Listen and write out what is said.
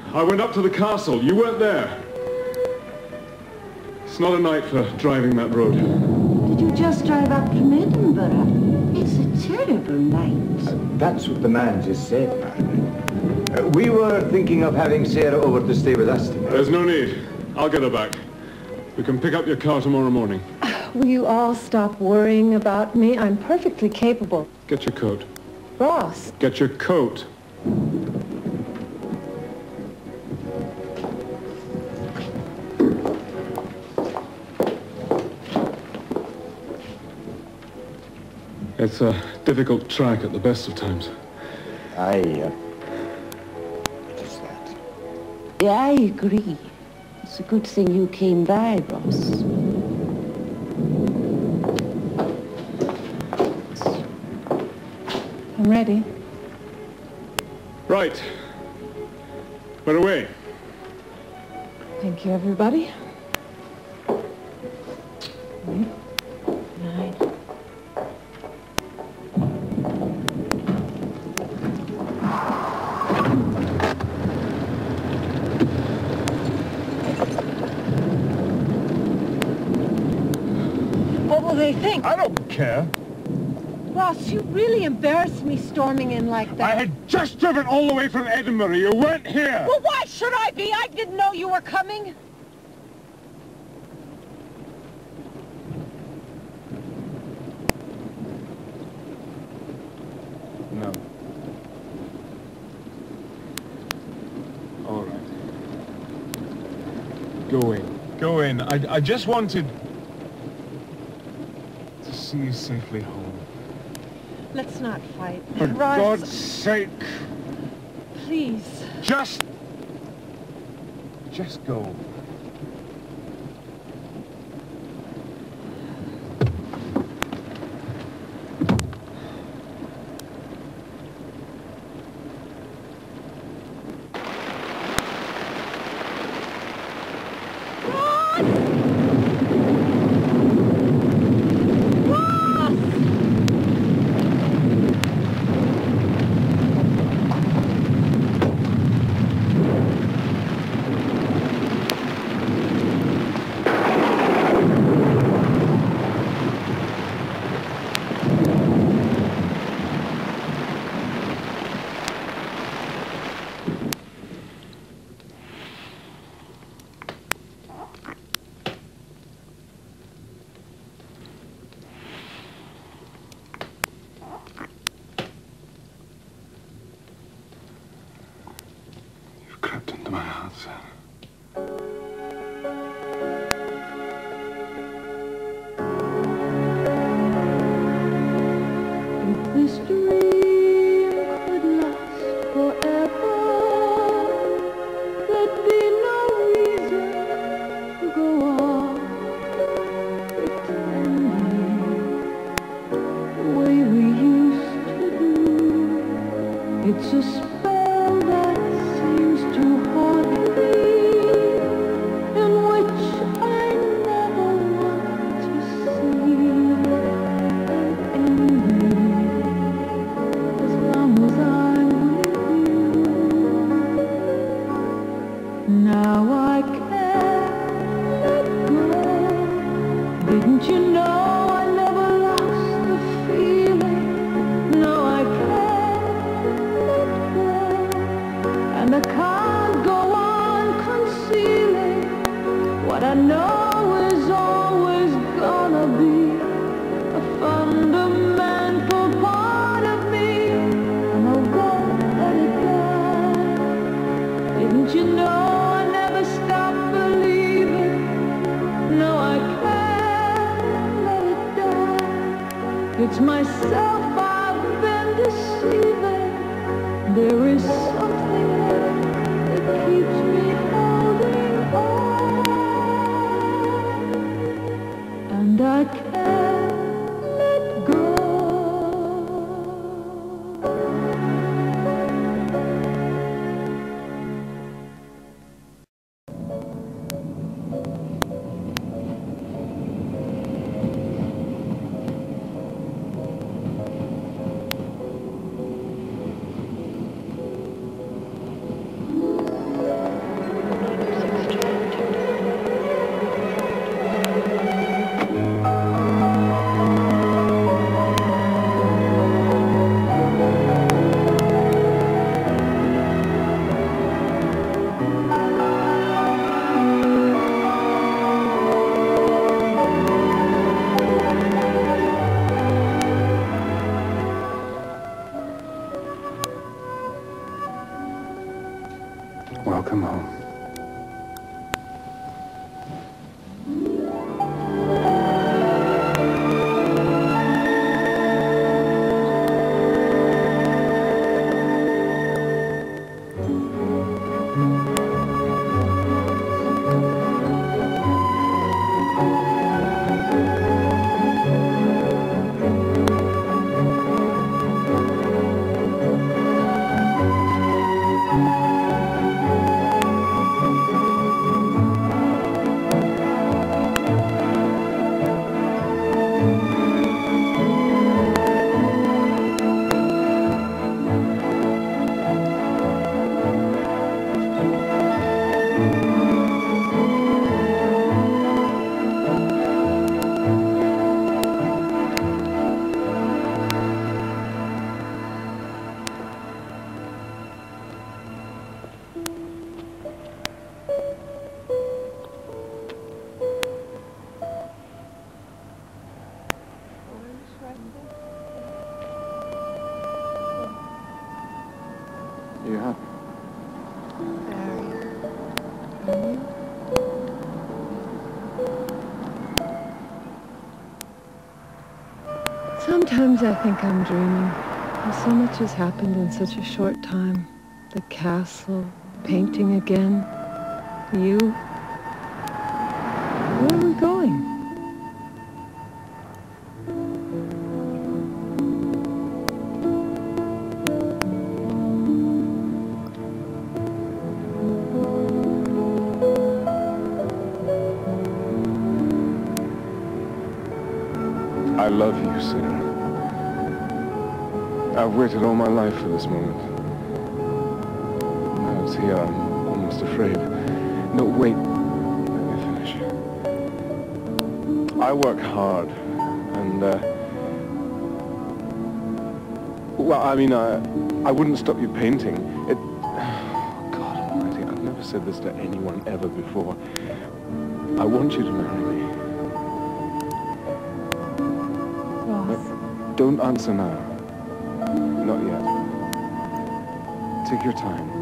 I went up to the castle. You weren't there. It's not a night for driving that road. Did you just drive up from Edinburgh? It's a terrible night. That's what the man just said, Margaret. We were thinking of having Sarah over to stay with us tonight. There's no need. I'll get her back. We can pick up your car tomorrow morning. Will you all stop worrying about me? I'm perfectly capable. Get your coat. Ross. Get your coat. It's a difficult track at the best of times. Aye, it is that. Yeah, I agree. It's a good thing you came by, Ross. I'm ready. Right. We're away. Thank you, everybody. Good night. What will they think? I don't care. Ross, you really embarrassed me storming in like that. I had just driven all the way from Edinburgh. You weren't here. Well, why should I be? I didn't know you were coming. No. All right. Go in. Go in. I just wanted to see you safely home. Let's not fight. For Ross, God's sake, please. just go. Crept into my heart, Sarah. If this dream could last forever, there'd be no reason to go on pretending the way we used to do. It's a spell that seems to haunt me, in which I never want to see an ending, as long as I'm with you. Now I can't let go. Didn't you know I never lost the feeling? No, I can't let go. And I can't go on concealing what I know is always gonna be a fundamental part of me. And I won't let it die. Didn't you know I never stopped believing? No, I can't let it die. It's myself I've been deceiving. There is something that keeps me holding on, and I can't let go. Welcome home. You happy? Very. Sometimes I think I'm dreaming. So much has happened in such a short time. The castle, painting again, you. Where are we going? I love you, Sarah. I've waited all my life for this moment. Now it's here, I'm almost afraid. No, wait. Let me finish. I work hard, and, well, I mean, I wouldn't stop you painting. Oh, God almighty, I've never said this to anyone ever before. I want you to marry me. Don't answer now. Not yet. Take your time.